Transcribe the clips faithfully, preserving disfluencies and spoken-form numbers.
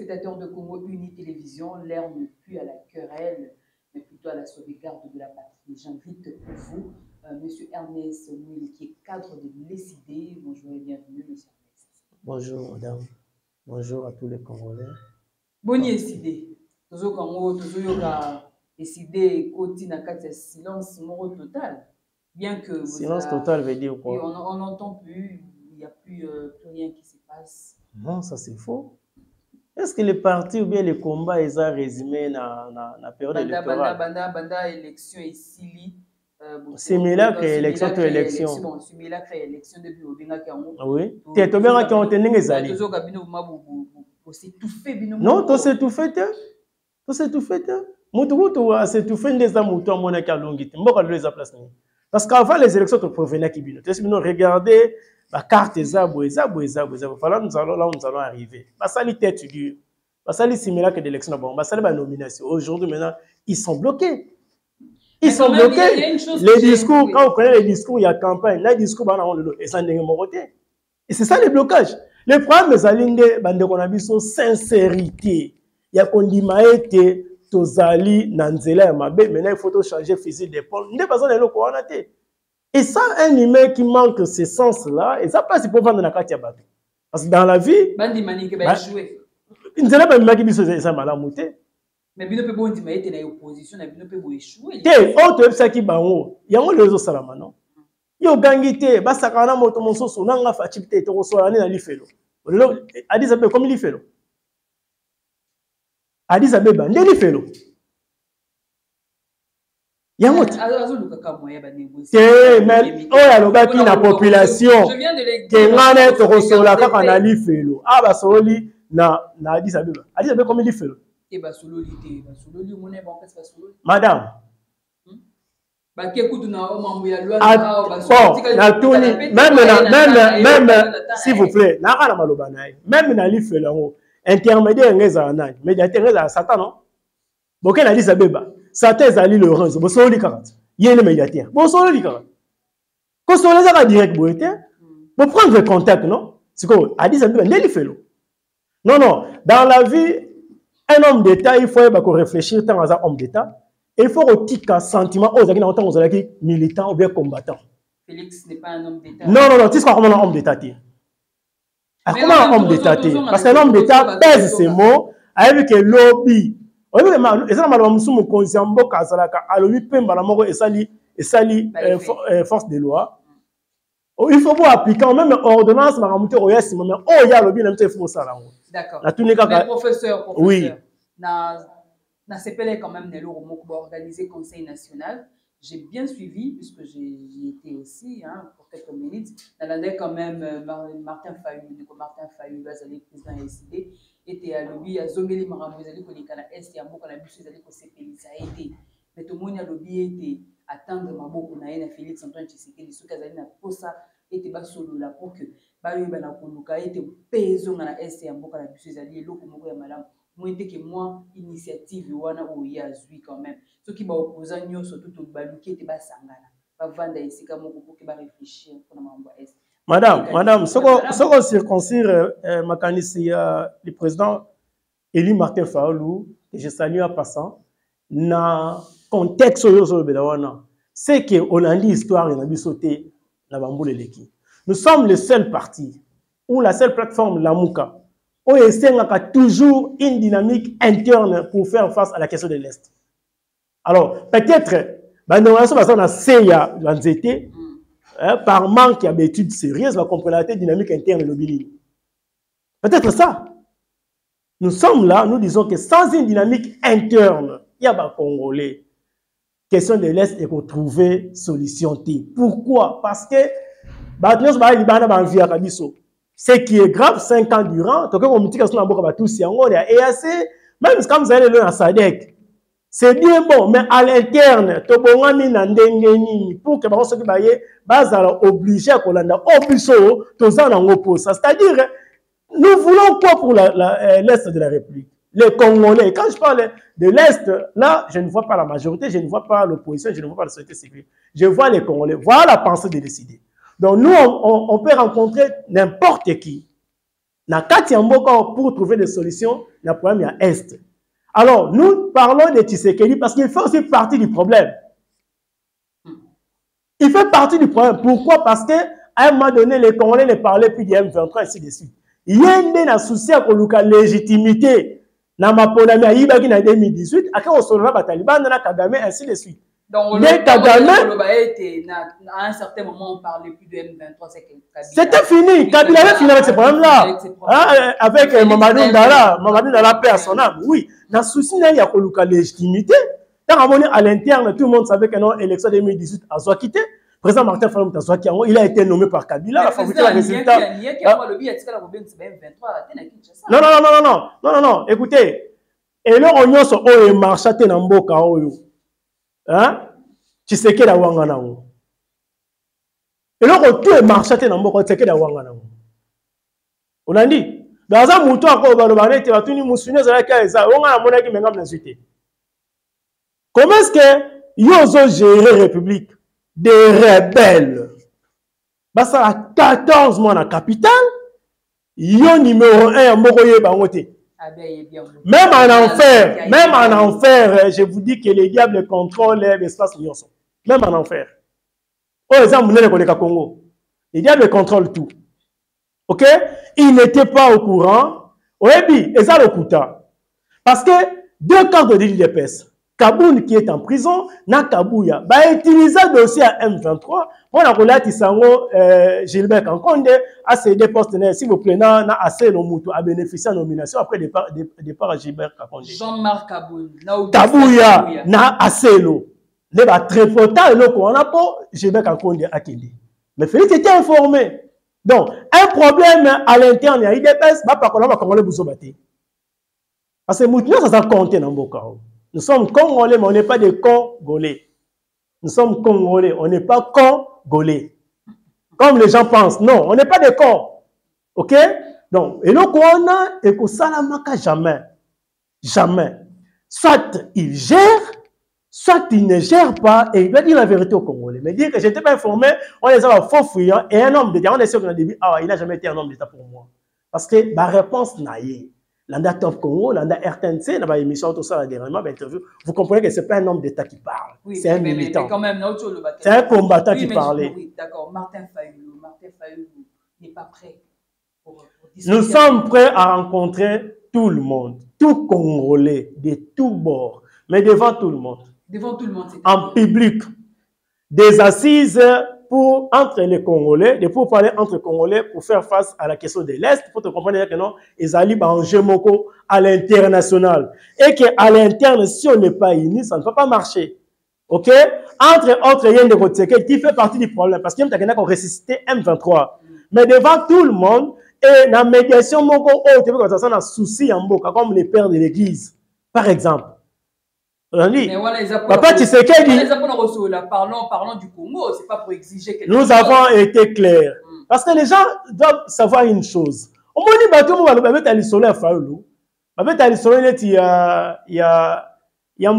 téléspectateurs de Congo Uni Télévision, l'heure n'est plus à la querelle, mais plutôt à la sauvegarde de la patrie. J'invite pour vous euh, M. Ernest Mouil, qui est cadre de l'E S I D. Bonjour et bienvenue, M. Ernest. Bonjour, madame. Bonjour à tous les Congolais. Boni E S I D. Tozo Congo, Tozo Yoka, E S I D, Koti Nakati, silence moro total. Bien que. Silence total veut dire quoi? On n'entend plus, il n'y a plus, euh, plus rien qui se passe. Non, ça c'est faux. Est-ce que les partis ou bien les combats, ils ont résumé dans la période électorale? Banda, banda, banda, élection ici. Similaire que élection to élection. Bon, similaire que élection depuis au Benga Kango. Oui. Tu es tombé en Kango, tu es né Zali. Non, tu sais tout fait. Tu sais tout fait. Moutou, tu sais tout fait des amoutos à mon akalongi. Mboka de les place. Parce qu'avant les élections, tu provenais à Kibino. Tu sais, regardez la carte Zabou, Zabou, Zabou, Zabou. Là, nous allons, là, nous allons arriver. Ça, les têtes dures. Ça, les similaires que d'élection. Bon, ça, les nominations. Aujourd'hui, maintenant, ils sont bloqués. Ils sont bloqués. Les discours, quand vous prenez les discours, il y a campagne. Là, les discours, et ça n'est pas. Et c'est ça le blocage. Le problème, c'est que c'est sincérité. Il y a qu'on dit que Tozali, Nanzela, Mabe, maintenant il faut changer physique d'épaule. Il n'y a pas besoin de le. Et ça, un humain qui manque ce sens-là, et ça passe pour vendre dans la carte. Parce que dans la vie, Bandi Manique va échouer. Il ne pas mal qui dit ça malamouté. Mais bien peut bon dire mais était dans opposition, mais bien peut échouer. Té, autre ça qui bango. Il y a un réseau salama non. Yo gangité, ba sakana moto monsoso nanga fatibité to so ani na lifelo. Lelo Addis Abeba comme lifelo. Addis Abeba ndé lifelo. Ya moto. Azoluka ka moya ba négocier. Té, mais o ya lobaki na population. Je viens de les que ngane to kosola kaka na lifelo. Ah ba soli na na Addis Abeba. Addis Abeba comme lifelo. Madame. Même, même, même, s'il vous plaît, même dans l'Ifel, intermédiaire, médiateur, Satan, non? Bon, qu'elle a dit ça, béba. Satan est allé le rang, bon, c'est le quarante. Il y a le médiateur. Bon, c'est le quarante. Quand on les a direct, bon, prendre contact, non? C'est quoi? A dit ça, béba, non, non, dans la vie, un homme d'État, il faut réfléchir tant à un homme d'État. Il faut aussi un sentiment aux militants ou bien combattants. Félix n'est pas un homme d'État. Non, non, non, tu sais comment un homme d'État. Comment un homme d'État? Parce qu'un homme d'État pèse ses mots avec le lobby. Et ça, malheureusement, nous sommes conscients que force de loi. Il faut voir appliquer même ordonnance, mais oh, il y a le lobby, il faut ça. D'accord. Mais professeur, professeur, oui. Dans C P L quand même, nous organisé Conseil national. J'ai bien suivi, puisque j'y étais aussi, hein, pour quelques minutes. Dans l'année, quand même, Martin Fayou, Martin Fayou, président de l'E S I D, était à lobby, à Zongeli Maramou, ils allaient qu'on est à Est, et à Moko, la bus, ils allaient qu'on C P L, ça a été. Mais tout le monde a lobby était attendre Maboko, na na Félix Antoine Tshisekedi, ceux qui allaient na posa, était bas solo là pour que, bah, il y a un koluka, était paysan dans la Est, et à Moko, la bus, ils allaient, l'eau, Moko, et madame. Moi, que moi, initiative, wana ou ya zui quand même. Ceux qui m'ont opposé, nous, surtout, tout le balouki, était bas sangana. Pas vendre ici, comme pour qu'il va réfléchir pour m'envoyer. Madame, madame, ce qu'on circoncire, ma canisse, le président Élie Martin Fayulu, que je salue en passant, dans le contexte où c'est qu'on a dit l'histoire, on a dit sauter la bamboule l'équipe. Nous sommes le seul parti, ou la seule plateforme, la Mouka, où il y a toujours une dynamique interne pour faire face à la question de l'Est. Alors, peut-être, bah, nous avons un C I A par manque d'études sérieuses, va comprendre la dynamique interne de l'Obili. Peut-être ça. Nous sommes là, nous disons que sans une dynamique interne, il y a des Congolais. Question de l'Est et pour trouver solution. Pourquoi? Parce que, bah, nous avons ce qui est grave, cinq ans durant, donc on me dit que c'est un peu comme tout si on est E A C, même quand vous allez le à Sadek, c'est bien bon, mais à l'interne, to bongami na ndengeni pour que baso ki baye bazala obligé à kolanda obiso to za na ngoposa. C'est-à-dire, nous voulons quoi pour l'Est de la République? Les Congolais. Quand je parle de l'Est, là, je ne vois pas la majorité, je ne vois pas l'opposition, je ne vois pas la société civile. Je vois les Congolais. Voilà la pensée de décider. Donc nous, on, on, on peut rencontrer n'importe qui. na kati ya mboka pour trouver des solutions na problème à est. Alors, nous parlons de Tshisekedi parce qu'il fait aussi partie du problème. Il fait partie du problème. Pourquoi? Parce qu'à un moment donné, les Congolais ne parlaient plus du M vingt-trois, ainsi de suite. Il y a un souci à la légitimité. Dans ma polami à Ibaki en deux mille dix-huit, à quand on se rend Taliban, on a Kagame, ainsi de suite. Donc, mais Kagame, à un certain moment, on ne parlait plus de M vingt-trois. C'était fini. Kabila avait fini avec ces problèmes-là. Avec Mamadou Ndala, Mamadou Ndala, paix à son âme. Oui. Dans ce souci, il y a la légitimité. À l'interne, tout le monde savait que non, l'élection deux mille dix-huit a soit quitté. Le président Martin Fayulu Mutazwaki, il a été nommé par Kabila, a fabriqué le résultat. Non, non, non, non, non, non, non, non, écoutez, et là, on y a ce haut et marché dans le boca. Hein? Tu sais qu'il y a Wangana. Et là, on tout est marché dans le boca, tu sais qu'il y a Wangana. On a dit, dans un mouton, on va dire, tu vas tout nous mousser, on a un monnaie qui m'a insulté. Comment est-ce que ils ont géré la République des rebelles? Bah, ça a quatorze mois dans la capitale. Ils ont numéro un à Moroye Bangote. Même en enfer, même en enfer, je vous dis que les diables contrôlent l'espace Nyonso. Même en enfer. Oh, exemple, vous avez Congo. Les diables contrôlent tout. Ok? Ils n'étaient pas au courant. Oui, et ça le coûta. Parce que deux camps de l'île d'épaisse. Kaboun qui est en prison, na Kabouya, bah utiliser le dossier à M vingt-trois pour la relate Isango Gilbert Kankonde à ses deux postes, s'il vous plaît, na assez le moutou à bénéficier de nomination après départ départ à Gilbert Kankonde. Jean-Marc Kaboun, Kabouya na assez le, ne va très important le qu'on a pas Gilbert Kankonde à Kindi. Mais Félix était informé. Donc un problème à l'interne, il y a I D P S, bah par contre on va comment le bousobaté. Parce que moutou ça ça compte dans beaucoup. Nous sommes Congolais, mais on n'est pas des Congolais. Nous sommes Congolais, on n'est pas Congolais. Comme les gens pensent. Non, on n'est pas des cons. Ok? Donc, et donc, on a, et que ça n'a jamais. Jamais. Soit il gère, soit il ne gère pas, et il doit dire la vérité aux Congolais. Mais dire que je n'étais pas informé, on les a faux fuyants, et un homme d'État, on est sûr qu'on a dit, ah, il n'a jamais été un homme d'État pour moi. Parce que ma réponse n'a eu. L'Anda Top Congo, l'Anda R T N C, dans l'émission, tout ça, dernièrement, interview, vous comprenez que ce n'est pas un homme d'État qui parle. Oui, c'est un mais, militant. Mais, mais quand même, c'est un combattant oui, qui parlait. Oui, d'accord. Martin Fayulu, Martin Fayulu n'est pas prêt pour, pour discuter. Nous sommes prêts à rencontrer tout le monde, tout Congolais, de tous bords, mais devant tout le monde. Devant tout le monde, c'est en public. Des assises pour, entre les Congolais, de pour parler entre Congolais pour faire face à la question de l'Est, pour te comprendre que non, ils allaient en Jemoko à l'international. Et qu'à l'interne, si on n'est pas unis, ça ne peut pas marcher. Ok? Entre autres, il y a une de qui fait partie du problème, parce qu'il y a un ressuscité M vingt-trois. Mais devant tout le monde, et la médiation, Moko, oh, tu vois, ça a un souci en Boka, comme les pères de l'église, par exemple. Papa Tshisekedi, parlons, parlons du Congo, c'est pas pour exiger quelque nous chose. avons été clairs. Mm. Parce que les gens doivent savoir une chose. Au moins, il y a des gens qui ont il y a il y a il y a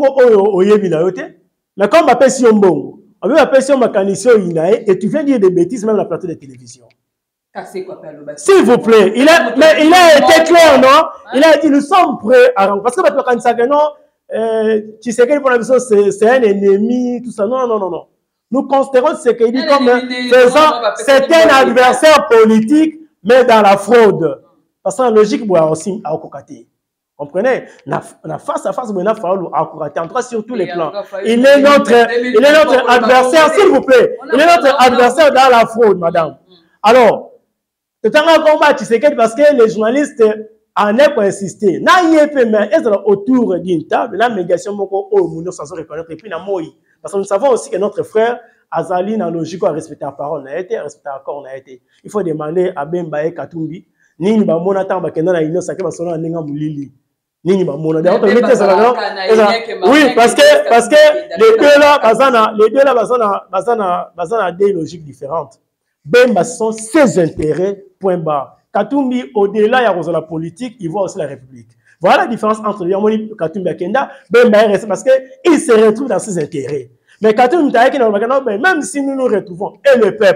mais comme on appelle si on bon, on veut appeler si on et tu viens dire des bêtises même dans la plateau de télévision. S'il vous plaît, il a, mais il a été clair, non? Il a dit nous sommes prêts à parce que quand ça que non. Euh, tu sais que c'est un ennemi, tout ça. Non, non, non, non. Nous considérons ce qu'il dit comme faisant, c'est un adversaire politique, mais dans la fraude. Parce que la logique, c'est aussi à Okokate. Comprenez? On a face à face, on a fallu à Okokate, en tout cas sur tous les plans. Il est notre, il est notre adversaire, s'il vous plaît. Il est notre adversaire dans la fraude, madame. Alors, c'est un combat, tu sais que parce que les journalistes, en est pour insister. Na yépe mais est autour d'une table la médiation moko au muno sans reconnaître et puis na moi parce que nous savons aussi que notre frère Azali na logique à respecter la parole n'a été respecter l'accord n'a été. Il faut demander à Bemba et Katumbi nini ba mona tamba kenda na ino sake ba sona ninga mulili nini ba mona d'ailleurs oui parce que parce que les deux là bazana les deux là bazana bazana bazana des logiques différentes. Bemba sont ses intérêts point barre. Katumbi, au-delà de la politique, il voit aussi la République. Voilà la différence entre Yamoni Katumbi et Kenda. Parce qu'il se retrouve dans ses intérêts. Mais Katumbi, même si nous nous retrouvons, et le peuple,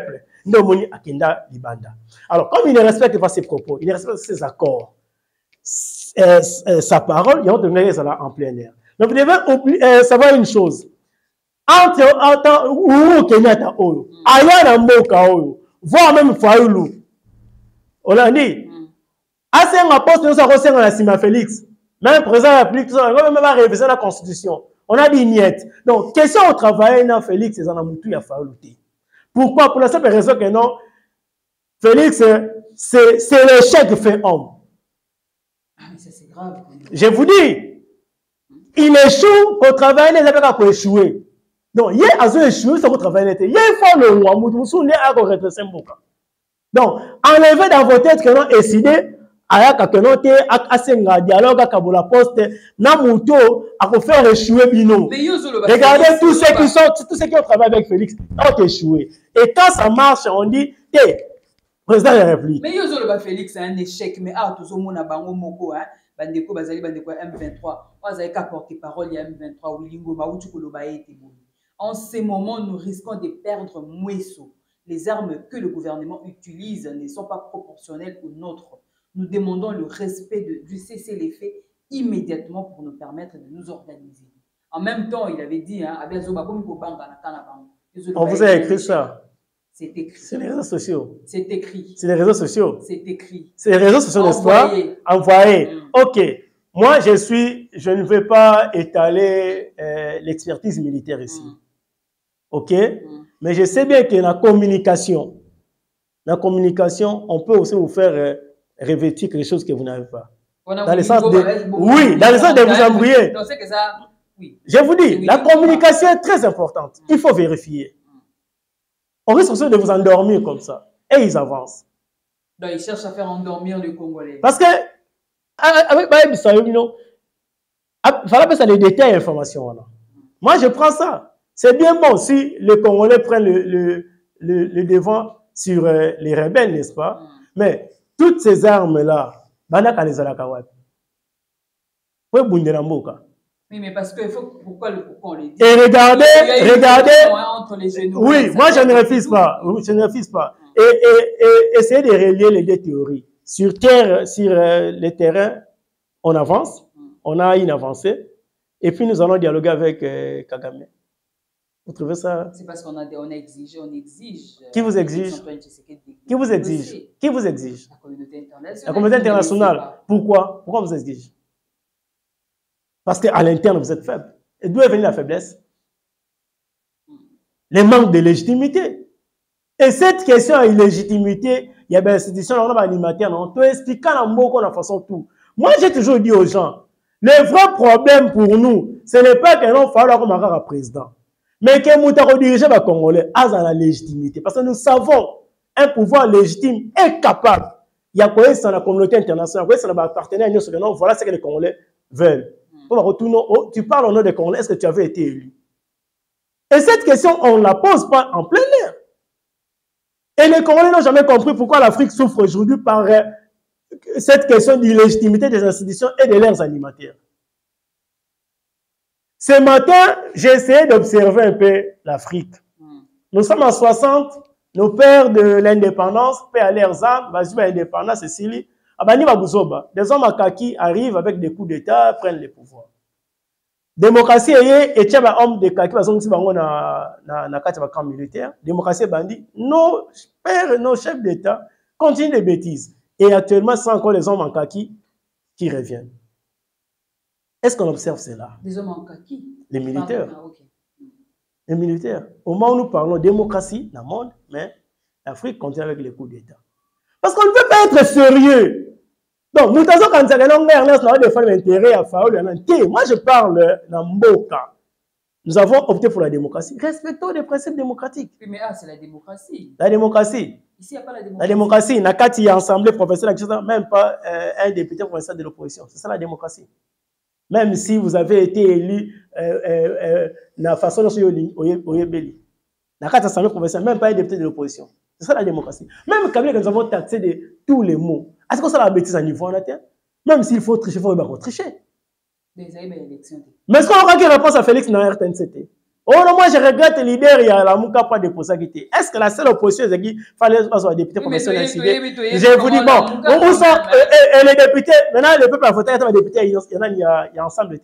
Ndomoni Akenda Libanda. Alors, comme il ne respecte pas ses propos, il ne respecte pas ses accords, euh, euh, sa parole, il y a autre en plein air. Mais vous devez oublier, euh, savoir une chose. Entre entre Uhuru Kenyatta oyo, aya na mboka oyo, voire même Fayulu. On a dit, assez un poste nous a reçu la Sima Félix. Même président de la République, on va même réviser la Constitution. On a dit niet. Donc, question au travail dans Félix, c'est en Amoutou, il y a Fayulu. Pourquoi? Pour la simple raison que non, Félix, c'est l'échec fait homme. Ah, mais ça c'est grave. Je vous dis, il échoue au travail, il n'a pas qu'à échouer. Donc, il y a un échoué, ça va travailler. Il y a un fois le roi, il y a un redresser un boucan. Donc, enlevez dans vos têtes que l'on décidé, à que l'on ait un dialogue avec la poste, na mouto, à faire échouer Bino. Regardez tous ceux qui sont, tous ceux qui ont travaillé avec Félix, ont échoué. Et quand ça marche, on dit, t'es président de la République. Mais Yozolo Félix, c'est un échec, mais ah, tout le monde a bango moko, hein. Bandeko, Bazali, Bandeko, M vingt-trois. On a qu'à porter parole, il y a M vingt-trois, Wilingo, Maoutou, Kolobaye, Teboul. En ces moments, nous risquons de perdre Mouesso. Les armes que le gouvernement utilise ne sont pas proportionnelles aux nôtres. Nous demandons le respect de, du cessez-le-feu immédiatement pour nous permettre de nous organiser. En même temps, il avait dit, hein, on vous a écrit ça. C'est écrit. C'est les réseaux sociaux. C'est écrit. C'est les réseaux sociaux. C'est écrit. C'est les réseaux sociaux, n'est-ce pas? Envoyé. Mm. Ok. Moi, je suis, je ne vais pas étaler euh, l'expertise militaire ici. Mm. Ok? Mm. Mais je sais bien que la communication, la communication, on peut aussi vous faire euh, revêtir quelque chose que vous n'avez pas. Dans le sens de, oui, dans le sens de vous embrouiller. Oui. Je vous dis, la communication est très importante. Il faut vérifier. On risque aussi de vous endormir comme ça. Et ils avancent. Donc ils cherchent à faire endormir les Congolais. Parce que, avec Baïb Sayoumino, il fallait pas ça des détails d'information. Moi, je prends ça. C'est bien bon si les Congolais prennent le, le, le, le devant sur euh, les rebelles, n'est-ce pas? Mm. Mais toutes ces armes-là, Banaka les Alakawat. Oui, mais parce que faut, pourquoi, pourquoi on les dit? Et regardez, regardez. Entre les genoux, oui, moi je ne refuse pas. Oui, je ne refuse pas. Et, et, et essayez de relier les deux théories. Sur terre, sur euh, le terrain, on avance, on a une avancée, et puis nous allons dialoguer avec euh, Kagame. Vous trouvez ça? C'est parce qu'on a, on a exigé, on exige. Qui vous exige? Qui vous exige? Qui vous exige? La communauté internationale. La communauté internationale. Pourquoi? Pourquoi vous exige? Parce qu'à l'interne, vous êtes faible. Et d'où est venue la faiblesse? Les manques de légitimité. Et cette question d'illégitimité, il y a des institutions, on a des animateurs, on peut expliquer en mots la façon tout. Moi, j'ai toujours dit aux gens, le vrai problème pour nous, ce n'est pas que l'on fasse comme un président, mais que nous avons dirigé le Congolais à la légitimité. Parce que nous savons un pouvoir légitime et capable. Il y a quoi dans la communauté internationale, quoi dans les partenaires, voilà ce que les Congolais veulent. Tu parles au nom des Congolais, est-ce que tu avais été élu? Et cette question, on ne la pose pas en plein air. Et les Congolais n'ont jamais compris pourquoi l'Afrique souffre aujourd'hui par euh, cette question d'illégitimité des institutions et de leurs animateurs. Ce matin, j'ai essayé d'observer un peu l'Afrique. Nous sommes en soixante, nos pères de l'indépendance, paix à leurs âmes, vas-y, l'indépendance, Cécilie. Des hommes à kaki arrivent avec des coups d'État, prennent le pouvoir. Démocratie est et tiens homme de kaki parce que bango na na na kati camp militaire. Démocratie bandit. Nos pères, nos chefs d'État continuent des bêtises. Et actuellement, c'est encore les hommes en kaki qui reviennent. Est-ce qu'on observe cela? Les hommes en kaki. Les militaires. Ah, okay. Les militaires. Au moment où nous parlons démocratie dans le monde, mais l'Afrique continue avec les coups d'État. Parce qu'on ne peut pas être sérieux. Donc, nous avons quand intérêt à moi, je parle dans Mboka. Nous avons opté pour la démocratie. Respectons les principes démocratiques. Oui, mais ah, c'est la démocratie. La démocratie. Ici, il n'y a pas la démocratie. La démocratie. Nakati y a assemblée professionnelle, même pas euh, un député professionnel de l'opposition. C'est ça la démocratie. Même si vous avez été élu euh, euh, la façon dont vous avez été Nakati assemblée professionnelle, même pas un député de l'opposition. C'est ça la démocratie. Même quand nous avons taxé de tous les mots. Est-ce que ça la bêtise à niveau en terre? Même s'il faut tricher, il faut tricher. Mais est-ce qu'on aura une réponse à Félix dans la R T N C T? Oh non, moi je regrette l'idée, il y a la Mouka pas déposé. Est-ce que la seule opposition, c'est qu'il fallait soit député professionnel incidé? Je vous dis, bon, où sont et les députés? Maintenant, le peuple a voté, il y a des députés, il y en a, il y a, il y a ensemble.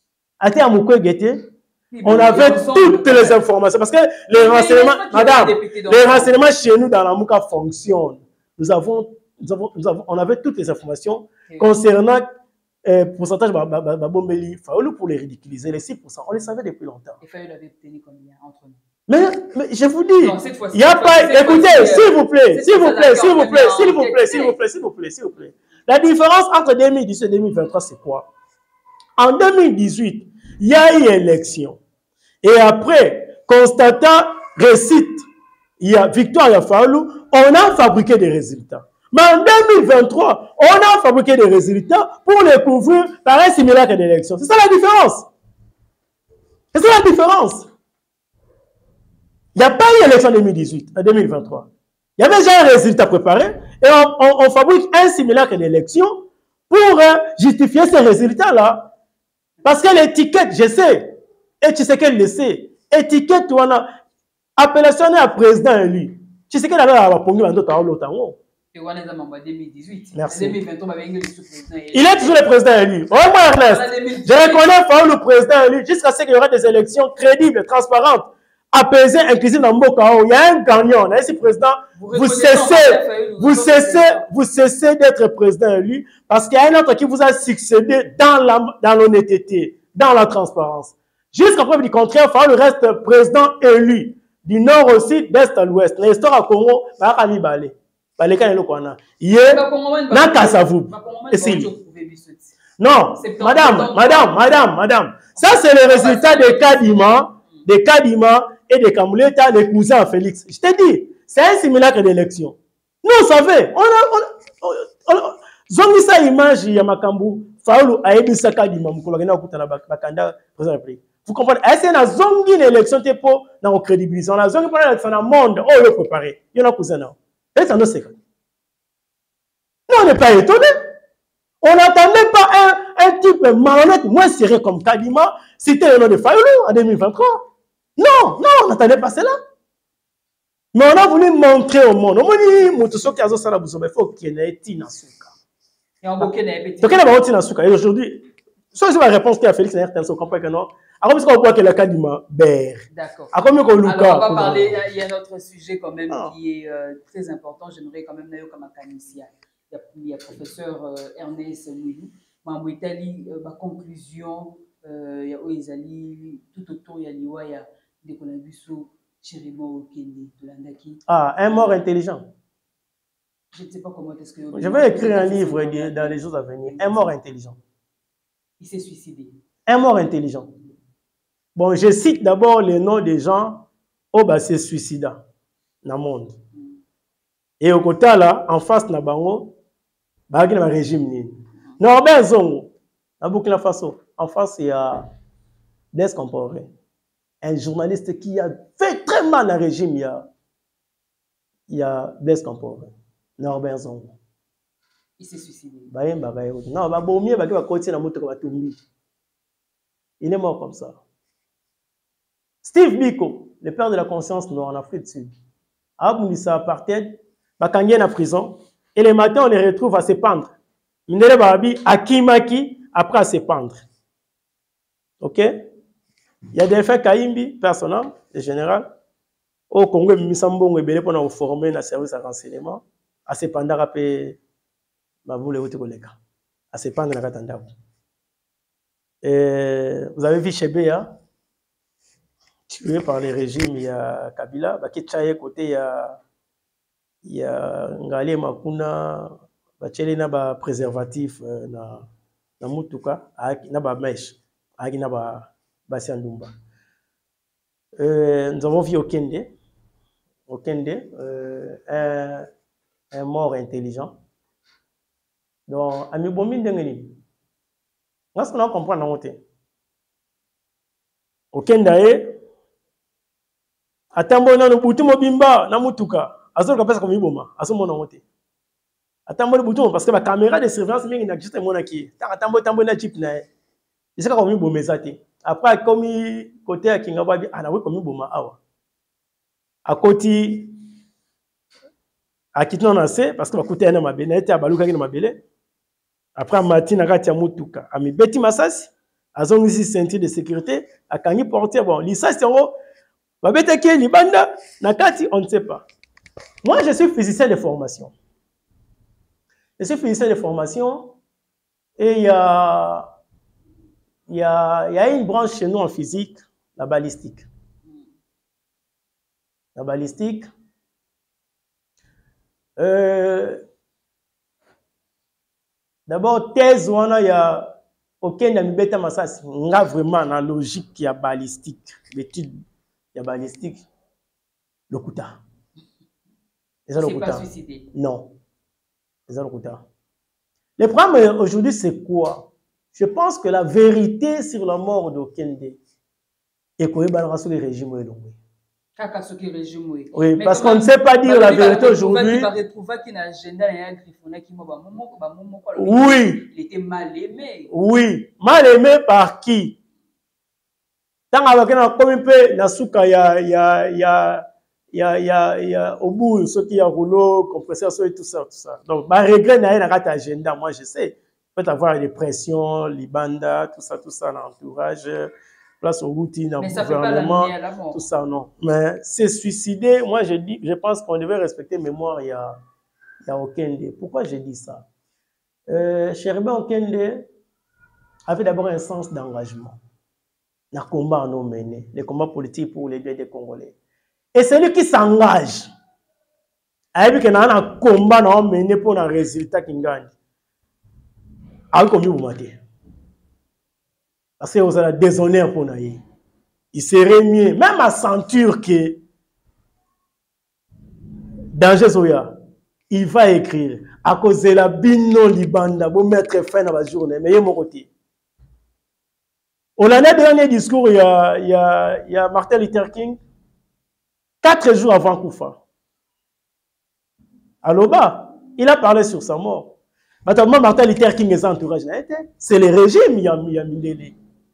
On avait toutes les informations parce que les renseignements, madame, les renseignements chez nous dans la Mouka fonctionnent. Nous avons, nous avons, nous avons, on avait toutes les informations concernant le pourcentage de Bombeli, Faoulou pour les ridiculiser, les six pour cent, on les savait depuis longtemps. Et Faoulou avait obtenu combien entre nous? Mais, mais je vous dis, il n'y a pas, écoutez, s'il vous plaît, s'il vous plaît, s'il vous plaît, s'il vous plaît, s'il vous plaît, s'il vous plaît, s'il vous plaît. La différence entre deux mille dix-huit et deux mille vingt-trois, c'est quoi? En deux mille dix-huit, il y a eu élection. Et après, constatant réussite, il y a victoire, il y a Faoulou, on a fabriqué des résultats. Mais en deux mille vingt-trois, on a fabriqué des résultats pour les couvrir par un simulacre d'élection. C'est ça la différence. C'est ça la différence. Il n'y a pas eu élection en deux mille dix-huit, en deux mille vingt-trois. Il y avait déjà un résultat préparé et on, on, on fabrique un simulacre d'élection pour euh, justifier ces résultats-là. Parce que l'étiquette, je sais, et tu sais qu'elle le sait, étiquette, on a appellation à président élu. Tu sais qu'elle avait à pongu dans d'autres l'autre. Merci. Il est toujours le président élu. Oh, moi, Ernest, je reconnais Faoulou le président élu jusqu'à ce qu'il y aura des élections crédibles, transparentes, apaisées, inclusives dans Mbokao. Il y a un gagnant. Là, président, vous, vous cessez, vous cessez, vous cessez d'être président élu parce qu'il y a un autre qui vous a succédé dans la, dans l'honnêteté, dans la transparence. Jusqu'à preuve du contraire, Faoulou reste président élu du nord au sud, d'est à l'ouest. L'histoire à Congo, va à Balé. Non, madame, madame, madame, madame. Ça, c'est le résultat des Kadima, des Kadima et des Kamouleta, des cousins Félix. Je t'ai dit, c'est un simulacre d'élection. Nous, on savait. On a, on a, Zongi sa image, il y a Makambu, Faoulou a aidé sa Kadima, vous comprenez? Est-ce qu'il y a une zongi une élection pour nous crédibiliser? On a zongi pour l'élection dans le monde, oh, le préparé. Il y en a cousin. C'est un secret. Nous, on n'est pas étonnés. On n'attendait pas un, un type malhonnête, moins serré comme Kadima, c'était le nom de Faoulou en deux mille vingt-trois. Non, non, on n'attendait pas cela. Mais on a voulu montrer au monde. On a dit, Moutousso qui a dit, il faut qu'il y ait un Tinasuka. Et on a dit, il y a un Tinasuka. Et aujourd'hui, soit c'est la réponse qu'il y a Félix Nertel, on comprend que non. Alors, parce qu'on voit que le Kadima, Ber. D'accord. Alors, on va parler, il y a un autre sujet quand même ah. qui est euh, très important. J'aimerais quand même Nayo Kamakanisia. Il y a le professeur euh, Ernest Mouilou. En Italie, ma conclusion, il y a Oizali, tout autour, il y a l'Iwa, il y a des Konabuso, Chirimo Okende, de l'Andaki. Ah, un mort intelligent. Je ne sais pas comment est-ce que. Je vais écrire un livre dans les jours à venir. Un mort intelligent. Il s'est suicidé. Un mort intelligent. Bon, je cite d'abord les noms des gens au bas c'est suicida dans le monde. Mm. Et au côté là, en face na bango, bah il y a un régime ni. Norbert Zongo, à Burkina Faso, en face il y a Blaise Compaoré, un journaliste qui a fait très mal au régime. Il y a, il y a Blaise Compaoré, Norbert Zongo. Il s'est suicidé. Bah il bah non, bah bon mieux bah il va continuer à monter comme Tumbi. Il est mort comme ça. Steve Biko, le père de la conscience noire en Afrique du Sud, a Mounissa apartheid, Bakangien en prison, et les matins on les retrouve à se pendre. Il est babi à Kimaki après à se pendre. Ok? Il y a des faits Kaimbi, personnel, le général, au Congo, Misambongo, Belé pour nous former dans le service de renseignement, à se pendre après, bah vous les autres collègues, à se pendre dans la Katanda. Vous avez vu chez Béa, tué par les régimes, il y a Kabila, bah, qui est côté, il y a, il y a Ngali Makuna, bah, il y a préservatif, na, na Mutuka, il y a mèche, il y a Basiandumba. Nous avons vu Okende, Okende, euh, un, un mort intelligent. Donc, Ami Bomin Dengeni, est-ce qu'on comprend la montée? Okende, atambo na butu mobimba na mutuka azoka pesa ko miboma asomo na mote atambo butu parce que la caméra de surveillance mingi na juste mona ki ta atambo tambo na chip na isaka ko miboma ezate après comme côté à Kingaba bi ana we comme boma awa à côté à kitno na se parce que ba côté na mabele na été abaluka ki na mabele après matin na kati ya mutuka ami beti masasi azongisi ceinture de sécurité akangi porter bon lisasi yango ba beta ki libanda na kati on ne sait pas. Moi je suis physicien de formation. Je suis physicien de formation et il y a Il y, a, il y a une branche chez nous en physique, la balistique. La balistique. Euh, D'abord, thèse, il y a aucun amibeta massas. On a vraiment la logique qui y a balistique. L'étude, il y a balistique. Le Kuta. C'est pas suicidé. Non. Le Kuta. Le problème aujourd'hui, c'est quoi? Je pense que la vérité sur la mort d'Okende est qu'on est balancé le régime. Oui, mais parce qu'on ne sait pas dire la vérité aujourd'hui. Oui. Il était mal aimé. Oui. Mal aimé par qui? Tant qu'on a comme un peu, Nasuka, il y a, il y a, il y a, il y a, il y a, il y a, au bout, ceux qui ont rouleau, compresseur, et tout ça, tout ça. Donc, ma regret n'a rien à voir agenda, moi je sais. Peut avoir des pressions, l'Ibanda, tout ça, tout ça, l'entourage, place au routine, dans le gouvernement, tout ça, non. Mais c'est suicidé, moi je dis, je pense qu'on devait respecter mémoire, il y a, il y a Okende. Pourquoi je dis ça? Euh, Cherubin Okende avait d'abord un sens d'engagement. Le combat en mené, les combats politiques pour les droits des Congolais. Et celui qui s'engage, avec un combat en mené pour un résultat qui gagne. Parce que vous avez déshonneur pour nous. Il serait mieux, même à sentir que danger Zoya, il va écrire à cause de la bino libanda pour mettre fin à la journée. Mais il y a mon côté. Au dernier discours, il y a, il y a, il y a Martin Luther King, quatre jours avant Koufa. À Loba, il a parlé sur sa mort. Maintenant, Martin Luther King est entourage. C'est le régime qui a mis Mindele.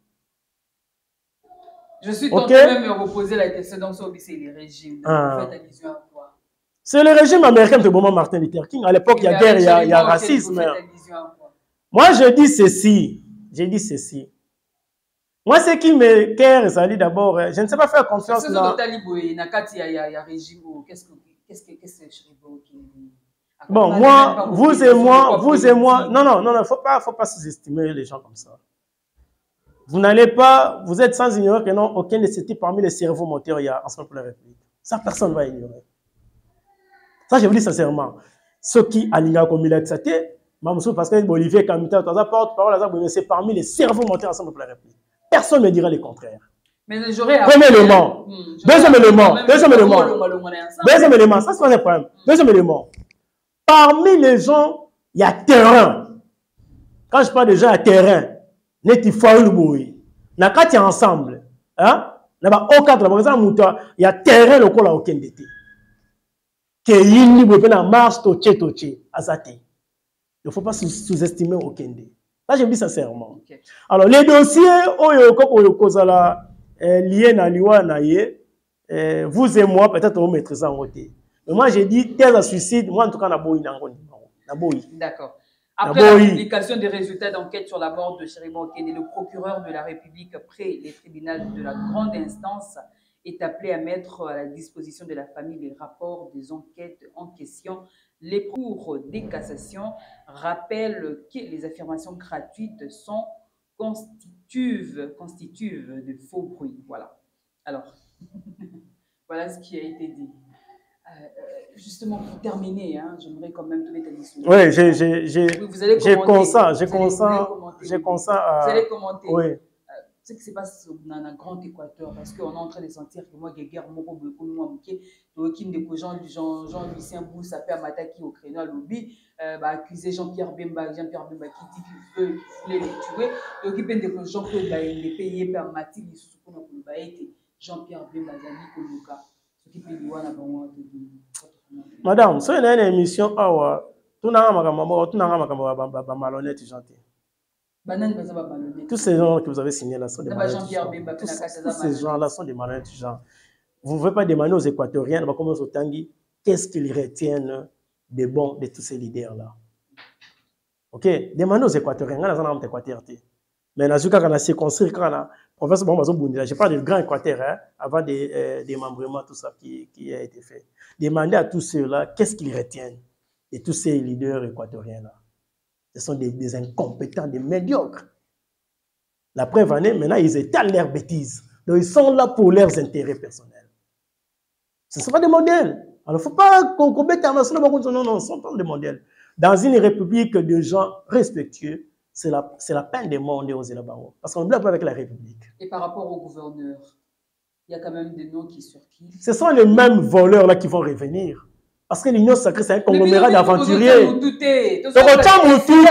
Je suis tenté okay. même de me reposer la question. Donc, c'est le régime. Ah. Vous faites allusion à quoi? C'est le régime américain de moment Martin Luther King. À l'époque, il y a guerre, il y a, il y a racisme. Moi, je dis ceci. Je dis ceci. Moi, ce qui me kère, c'est d'abord, je ne sais pas faire confiance. C'est ça, il y a régime. Qu'est-ce que c'est que c'est Bon, moi, vous et moi, vous et moi, non, non, non, il ne faut pas, faut pas sous-estimer les gens comme ça. Vous n'allez pas, vous êtes sans ignorer que non, aucun de ces types parmi les cerveaux moteurs, il y a ensemble pour la République. Ça, personne ne va ignorer. Ça, je vous dis sincèrement. Ceux qui alignent comme il a accepté, parce que Olivier Kamita, porte-parole, c'est parmi les cerveaux moteurs ensemble pour la République. Personne ne dira le contraire. Mais j'aurais. Premier élément. Deuxième élément. Deuxième élément. Deuxième élément. Ça, c'est pas un problème. Deuxième élément. Parmi les gens, il y a terrain. Quand je parle de gens, il y a terrain. Net il faut le bruit. Na kati ensemble. Hein? Là-bas, au cadre, par exemple, il y a terrain le col à aucun d'été. Que il n'y a pas de marche, toché, toché, azate. Il ne faut pas sous-estimer aucun d'été. Ça, je dis sincèrement. Okay. Alors, les dossiers, liés à l'I W A, vous et moi, peut-être, on maîtrise en côté. Mais moi, j'ai dit, thèse à suicide, moi, en tout cas, d'accord. Après la publication des résultats d'enquête sur la mort de Cherubin Okende, le procureur de la République, près les tribunaux de la grande instance, est appelé à mettre à la disposition de la famille les rapports des enquêtes en question. Les cours des cassations rappellent que les affirmations gratuites sont constitutives, constitutives de faux bruits. Voilà. Alors, voilà ce qui a été dit. Euh, justement, pour terminer, hein, j'aimerais quand même donner ta mission. Oui, j'ai consent, j'ai consent, j'ai consent à... Vous allez commenter. Oui. Euh, ce qui se passe dans le Grand Équateur, parce qu'on est en train de sentir que moi, Guéguerre, Moko, Beko, Noua, Mouké, Tokin, de Jean, Jean-Lucien Bouls, ça fait Mataki au créneau à lobby, bah, accuser Jean-Pierre Bemba, Jean-Pierre Bemba qui dit qu'il veut les tuer, donc il peut de Jean-Pierre Bemba, il est payé par Mathilde, il se trouve dans le Jean-Pierre Bemba, Zani, Koluka. Madame, si une émission, tu n'as pas malhonnête gentil. Tous ces gens que vous avez signés là sont des malhonnêtes. Tous, tous ces gens-là sont des malhonnêtes. Vous ne pouvez pas demander aux Équatoriens, qu'est-ce qu'ils retiennent des bons de tous ces leaders-là. Ok, demandez aux Équatoriens, mais dans ce cas, on a circonscrit, professeur Bombazon, je parle du grand Équateur, hein, avant des euh, démembrements, tout ça qui, qui a été fait. Demandez à tous ceux-là, qu'est-ce qu'ils retiennent de tous ces leaders équatoriens-là. Ce sont des, des incompétents, des médiocres. La preuve en est, maintenant, ils étalent leurs bêtises. Donc, ils sont là pour leurs intérêts personnels. Ce ne sont pas des modèles. Alors, il ne faut pas qu'on commette un massacre. Non, non, ce ne sont pas des modèles. Dans une république de gens respectueux, c'est la, la peine des morts aux Élabaro. Parce qu'on ne blague pas avec la République. Et par rapport au gouverneur, il y a quand même des noms qui circulent. Ce sont les mêmes voleurs-là qui vont revenir. Parce que l'Union sacrée, c'est un conglomérat d'aventuriers. Torocha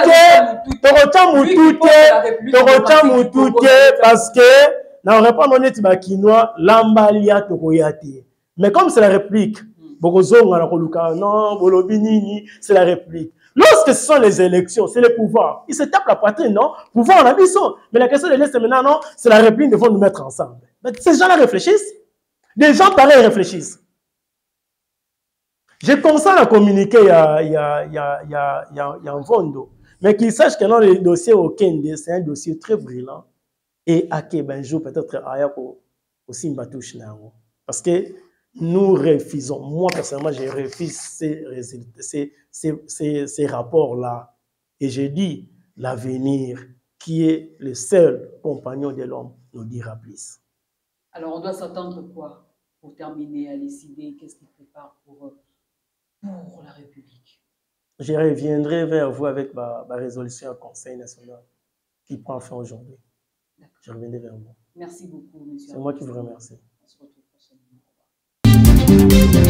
Moutouté, parce que, n'aurait pas donné Tibakinois, l'Ambalia Tokoyate. Mais comme c'est la République, non, Bolobinini, c'est la République. Lorsque ce sont les élections, c'est le pouvoir. Ils se tapent la poitrine, non? Pouvoir, on a vu ça. Mais la question de l'Est, maintenant, non, c'est la République, ils vont nous mettre ensemble. Mais ces gens-là réfléchissent. Des gens pareils réfléchissent. Je consens à communiquer, il y a, il y a, il y a, il y a, il y a, il y a un fondo. Mais qu'ils sachent que dans le dossier au Kende, c'est un dossier très brillant. Et à Kebenjo, peut-être à Ayako, aussi Mbatouche. Parce que nous refusons, moi personnellement, je refuse ces, ces, ces, ces, ces rapports-là. Et je dis, l'avenir, qui est le seul compagnon de l'homme, nous dira plus. Alors, on doit s'attendre quoi pour terminer à décider? Qu'est-ce qu'il prépare pour, pour la République? Je reviendrai vers vous avec ma, ma résolution au Conseil national qui prend fin aujourd'hui. Je reviendrai vers vous. Merci beaucoup, monsieur. C'est moi qui vous remercie. On se retrouve prochainement.